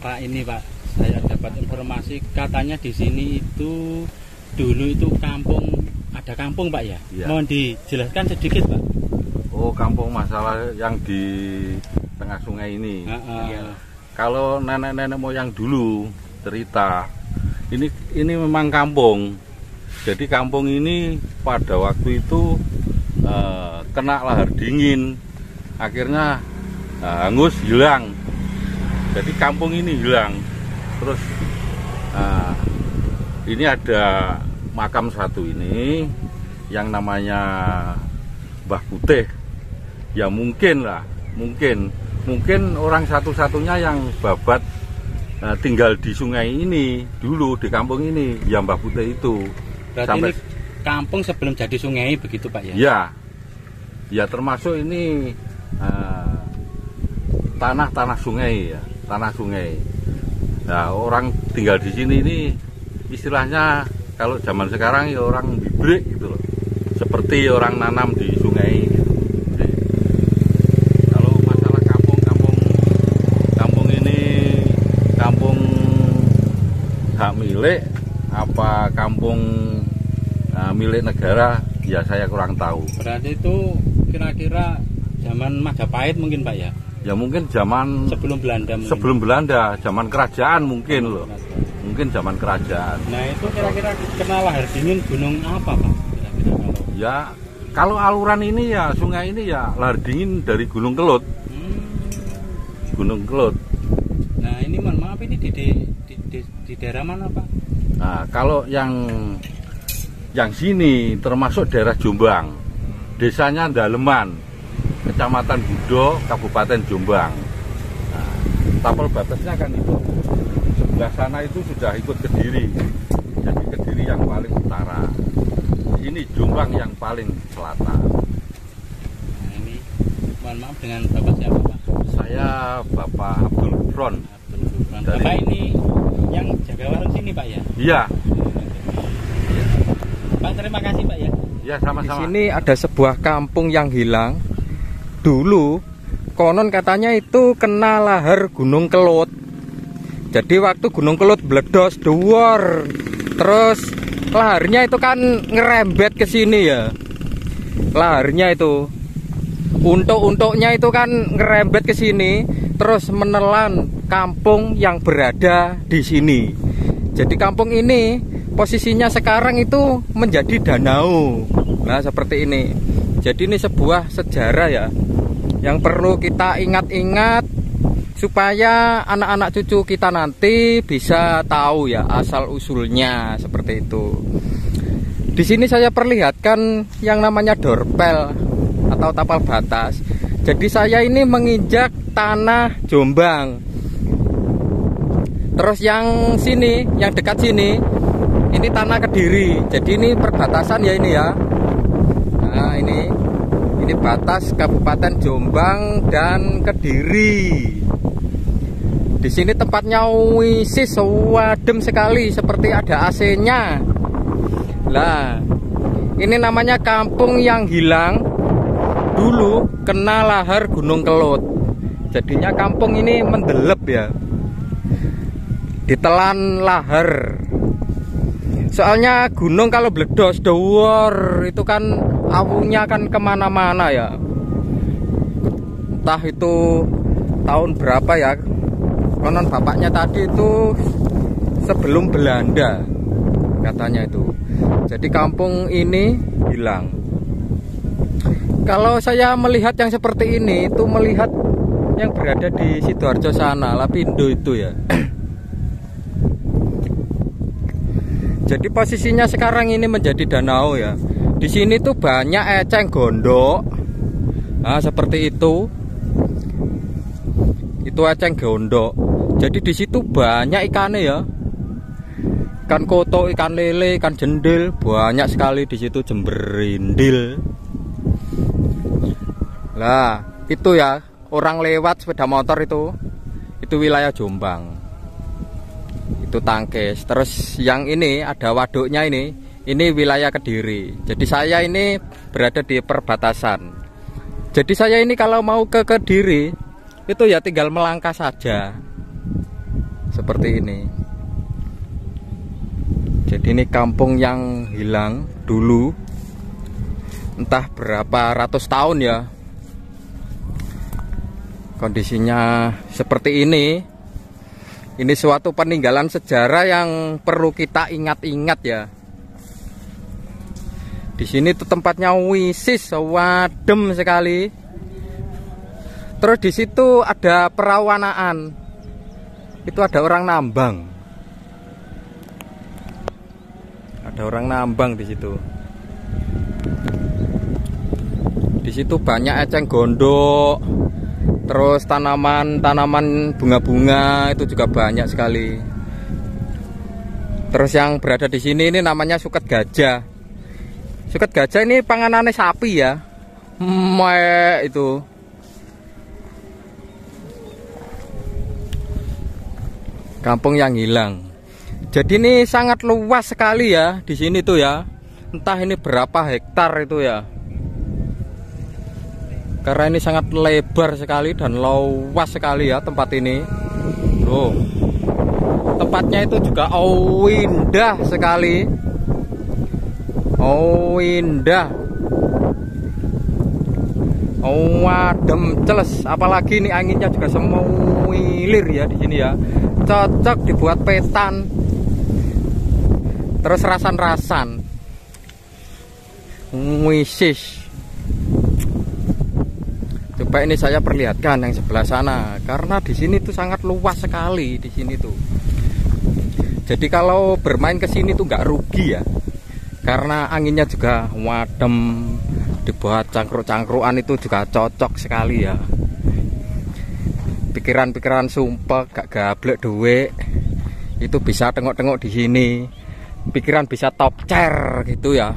Pak, ini Pak, saya dapat informasi katanya di sini itu dulu itu kampung, ada kampung Pak ya? Iya. Mohon dijelaskan sedikit Pak. Oh, kampung masalah yang di tengah sungai ini. Kalau nenek-nenek moyang dulu cerita, ini memang kampung. Jadi kampung ini pada waktu itu kena lahar dingin, akhirnya hangus, hilang. Jadi kampung ini hilang. Terus ini ada makam satu ini yang namanya Mbah Putih. Ya mungkin lah, mungkin orang satu-satunya yang babat tinggal di sungai ini dulu, di kampung ini, ya Mbah Putih itu. Berarti sampai ini kampung sebelum jadi sungai begitu Pak ya? Ya, ya termasuk ini tanah sungai ya, tanah sungai. Nah, orang tinggal di sini ini istilahnya kalau zaman sekarang ya orang bibrek gitu loh, seperti orang nanam di sungai. Gitu. Kalau masalah kampung ini kampung hak milik apa kampung milik negara, ya saya kurang tahu. Berarti itu kira-kira zaman Majapahit mungkin Pak ya? Ya mungkin zaman sebelum Belanda mungkin. Sebelum Belanda, zaman kerajaan mungkin loh. Mungkin zaman kerajaan. Nah, itu kira-kira kena lahar dingin gunung apa Pak? Kira-kira ya, kalau aluran ini ya, sungai ini ya lahar dingin dari Gunung Kelut. Gunung Kelut. Nah, ini mohon maaf, ini di daerah mana Pak? Nah, kalau yang sini termasuk daerah Jombang, desanya Daleman, Kecamatan Budo, Kabupaten Jombang. Nah, tapel batasnya kan itu. Sebelah sana itu sudah ikut Kediri, jadi Kediri yang paling utara. Ini Jombang yang paling selatan. Nah, ini mohon maaf, dengan Bapak siapa Pak? Saya Bapak Abdul Gufron. Bapak ini yang jaga warung sini Pak ya? Iya. Pak, terima kasih Pak ya. Ya, sama-sama. Di sini ada sebuah kampung yang hilang. Dulu konon katanya itu kena lahar Gunung Kelut. Jadi waktu Gunung Kelut meledos duor, terus laharnya itu kan ngerembet ke sini ya. Laharnya itu untuk-untuknya itu kan ngerembet ke sini, terus menelan kampung yang berada di sini. Jadi kampung ini posisinya sekarang itu menjadi danau. Nah, seperti ini. Jadi ini sebuah sejarah ya, yang perlu kita ingat-ingat supaya anak-anak cucu kita nanti bisa tahu ya asal usulnya seperti itu. Di sini saya perlihatkan yang namanya dorpel atau tapal batas. Jadi saya ini menginjak tanah Jombang. Terus yang sini, yang dekat sini, ini tanah Kediri. Jadi ini perbatasan ya ini ya. Nah, ini batas Kabupaten Jombang dan Kediri. Di sini tempatnya wisis, wadem sekali, seperti ada AC-nya. Lah, ini namanya kampung yang hilang. Dulu kena lahar Gunung Kelut. Jadinya kampung ini mendelep ya, ditelan lahar. Soalnya gunung kalau meledos dhuwur itu kan awunya kan kemana-mana ya. Entah itu tahun berapa ya. Konon bapaknya tadi itu sebelum Belanda katanya itu. Jadi kampung ini hilang. Kalau saya melihat yang seperti ini itu melihat yang berada di Sidoarjo sana, Lapindo itu ya. Jadi posisinya sekarang ini menjadi danau ya. Di sini tuh banyak eceng gondok. Nah, seperti itu. Itu eceng gondok. Jadi di situ banyak ikannya ya. Ikan koto, ikan lele, ikan jendil, banyak sekali di situ, jemberindil. Lah, itu ya, orang lewat sepeda motor itu wilayah Jombang. Itu Tangkis. Terus yang ini ada waduknya ini wilayah Kediri. Jadi saya ini berada di perbatasan. Jadi saya ini kalau mau ke Kediri itu ya tinggal melangkah saja. seperti ini. Jadi ini kampung yang hilang dulu, entah berapa ratus tahun ya. Kondisinya seperti ini. Ini suatu peninggalan sejarah yang perlu kita ingat-ingat ya. Di sini tuh tempatnya wisis, wadem sekali. Terus di situ ada perawanaan. Itu ada orang nambang. Ada orang nambang di situ. Di situ banyak eceng gondok. Terus tanaman bunga-bunga itu juga banyak sekali. Terus yang berada di sini ini namanya suket gajah. Suket gajah ini panganannya sapi ya. Itu. Kampung yang hilang. Jadi ini sangat luas sekali ya di sini tuh ya. Entah ini berapa hektar itu ya. Karena ini sangat lebar sekali dan luas sekali ya tempat ini. Loh. Tempatnya itu juga indah sekali. Indah. Adem celes, apalagi ini anginnya juga semilir ya di sini ya. Cocok dibuat petan. Terus rasan-rasan. Wisis. Coba ini saya perlihatkan yang sebelah sana, karena di sini tuh sangat luas sekali di sini tuh. Jadi kalau bermain ke sini tuh nggak rugi ya, karena anginnya juga wadem, dibuat cangkruk-cangkruan itu juga cocok sekali ya. Pikiran-pikiran sumpah gak gablek duit itu bisa tengok-tengok di sini. Pikiran bisa top chair gitu ya.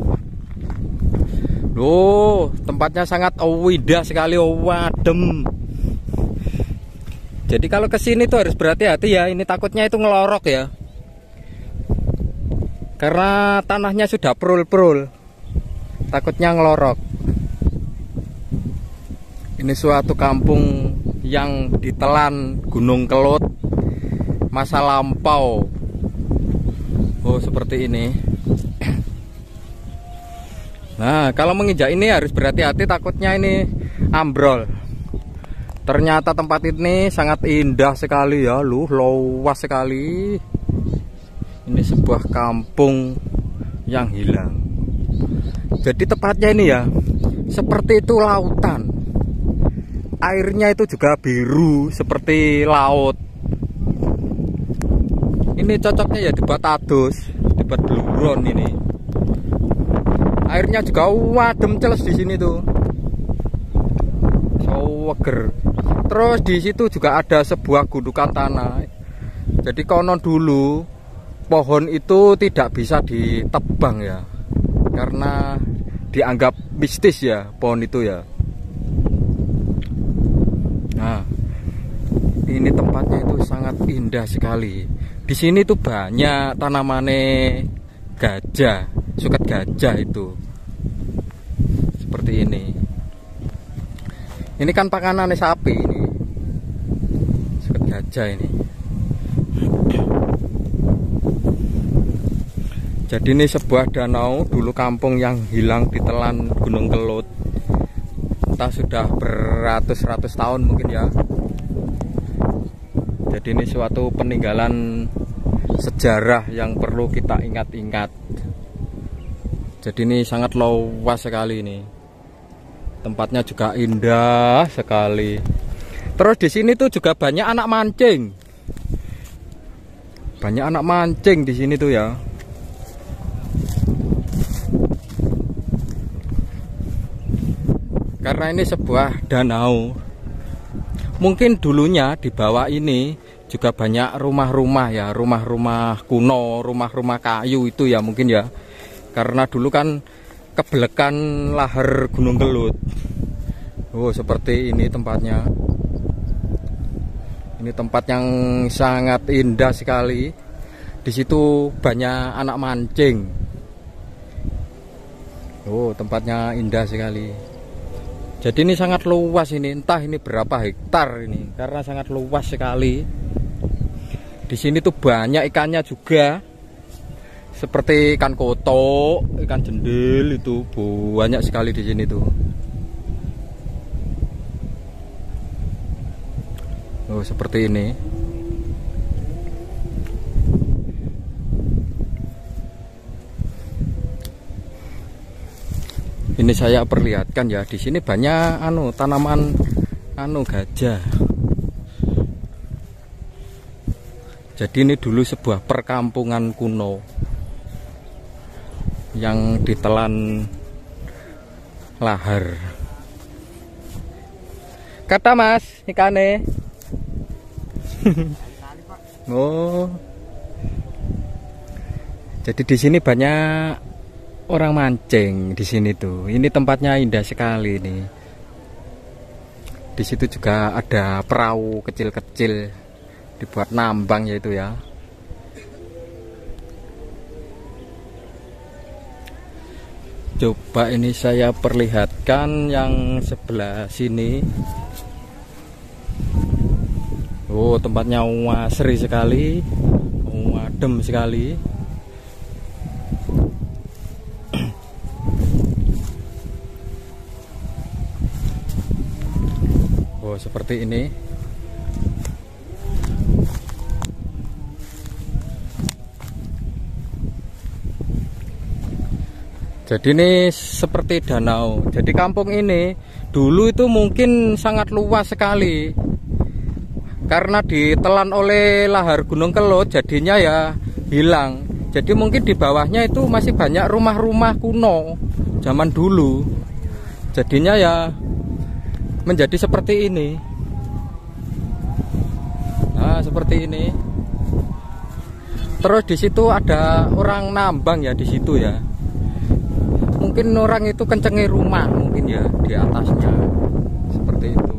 Loh, tempatnya sangat indah sekali, wadem. Jadi kalau kesini tuh harus berhati-hati ya. Ini takutnya itu ngelorok ya. Karena tanahnya sudah prul-prul. Takutnya ngelorok. Ini suatu kampung yang ditelan Gunung Kelut masa lampau. Oh, seperti ini. Nah, kalau menginjak ini harus berhati-hati, takutnya ini ambrol. Ternyata tempat ini sangat indah sekali ya, luas sekali. Ini sebuah kampung yang hilang. Jadi tepatnya ini ya, seperti itu lautan. Airnya itu juga biru seperti laut. Ini cocoknya ya dibuat adus, dibuat bluron ini. Airnya juga wadem celes di sini tuh. Seger. Terus di situ juga ada sebuah gundukan tanah. Jadi konon dulu pohon itu tidak bisa ditebang ya, karena dianggap mistis ya pohon itu ya. Nah, ini tempatnya itu sangat indah sekali. Di sini tuh banyak tanamannya gajah, suket gajah itu. Seperti ini. Ini kan pakanannya sapi ini. Suket gajah ini. Jadi ini sebuah danau, dulu kampung yang hilang ditelan Gunung Kelut. Entah sudah beratus-ratus tahun mungkin ya. Jadi ini suatu peninggalan sejarah yang perlu kita ingat-ingat. Jadi ini sangat luas sekali ini. Tempatnya juga indah sekali. Terus di sini tuh juga banyak anak mancing. Banyak anak mancing di sini tuh ya. Karena ini sebuah danau. Mungkin dulunya di bawah ini juga banyak rumah-rumah ya, rumah-rumah kuno, rumah-rumah kayu itu ya mungkin ya. Karena dulu kan kebelekan lahar Gunung Kelut. Oh, seperti ini tempatnya. Ini tempat yang sangat indah sekali. Di situ banyak anak mancing. Oh, tempatnya indah sekali. Jadi ini sangat luas ini, entah ini berapa hektar ini, karena sangat luas sekali. di sini tuh banyak ikannya juga. Seperti ikan kotok, ikan jendil itu banyak sekali di sini tuh. Oh, seperti ini. Ini saya perlihatkan ya, di sini banyak tanaman gajah. Jadi ini dulu sebuah perkampungan kuno yang ditelan lahar. Kata Mas, ikane. Oh. Jadi di sini banyak orang mancing di sini tuh. Ini tempatnya indah sekali nih. Di situ juga ada perahu kecil-kecil dibuat nambang yaitu ya. Coba ini saya perlihatkan yang sebelah sini. Oh, tempatnya asri sekali, adem sekali. Oh, seperti ini. Jadi ini seperti danau. Jadi kampung ini dulu itu mungkin sangat luas sekali. Karena ditelan oleh lahar Gunung Kelud, jadinya ya hilang. Jadi mungkin di bawahnya itu masih banyak rumah-rumah kuno zaman dulu. Jadinya ya menjadi seperti ini. Nah, seperti ini. Terus di situ ada orang nambang ya di situ ya. Mungkin orang itu kencengin rumah mungkin ya di atasnya. Seperti itu.